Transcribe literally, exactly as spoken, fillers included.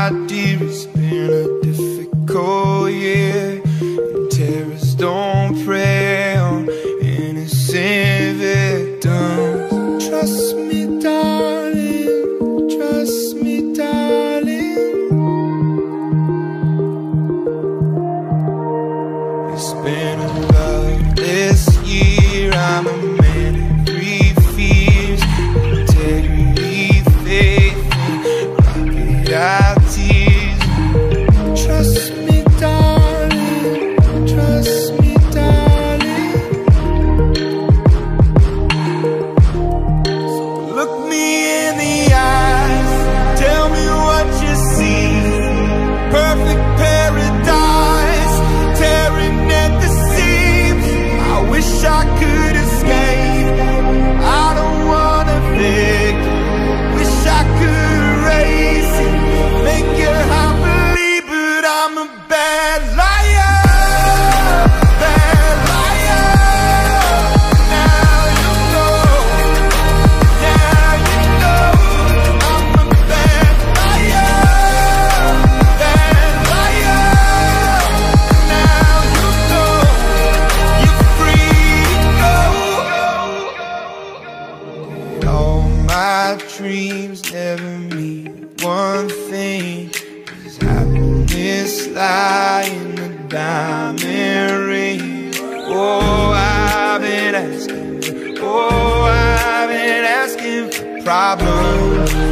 my dear, it's been a difficult year, and terrorists don't prey on innocent victims. Trust me, darling, trust me, darling. It's been a loveless year, I'm a man of three fears: integrity, faith, and crocodile tears. Trust me, darling, trust me, darling. So look me in the eyes, tell me what you see. Perfect paradise, tearing at the seams. I wish I could escape, I don't wanna fake. Wish I could erase it, make your heart believe, but I'm a bad liar, bad liar. Now you know, now you know, I'm a bad liar, bad liar. Now you know, you're free to go. All my dreams never mean one thing, 'cause happiness lie in the diamond ring. Oh, I've been asking, oh, I've been asking for problems.